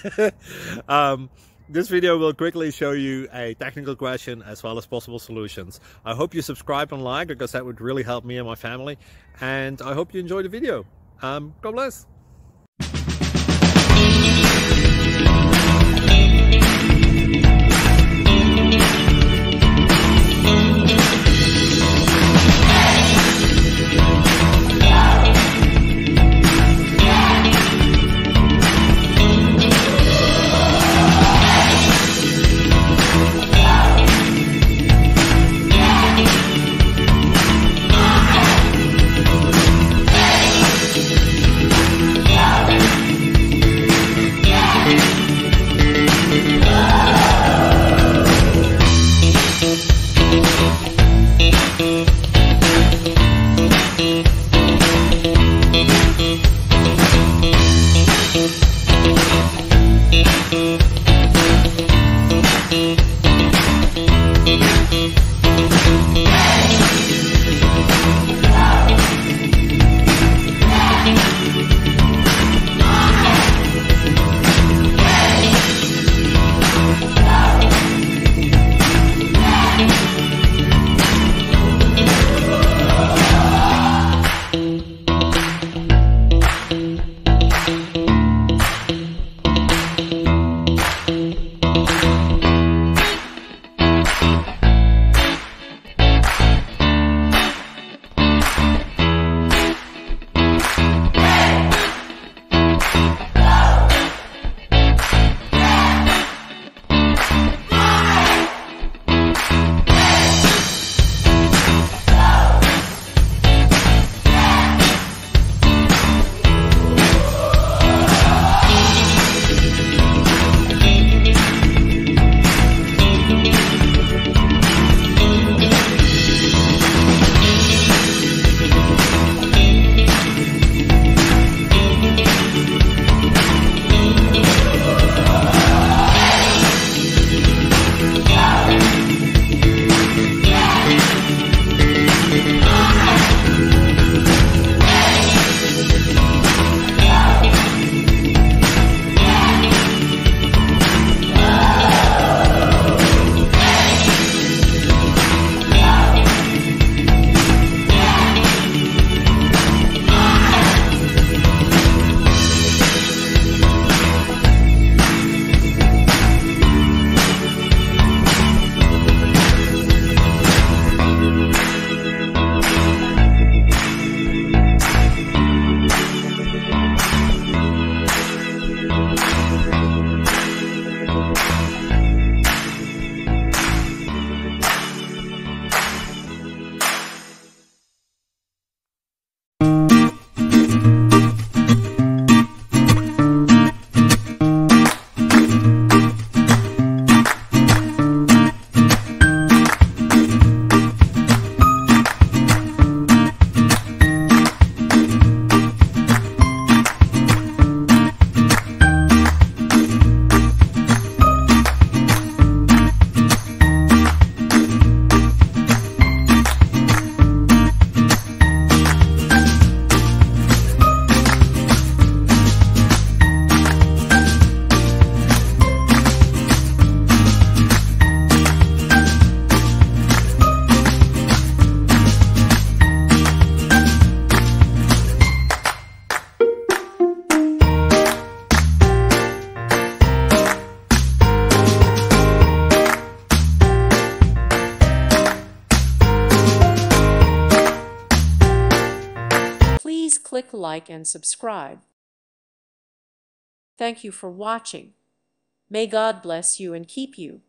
This video will quickly show you a technical question as well as possible solutions. I hope you subscribe and like, because that would really help me and my family. And I hope you enjoy the video. God bless. Please click like and subscribe. Thank you for watching. May God bless you and keep you.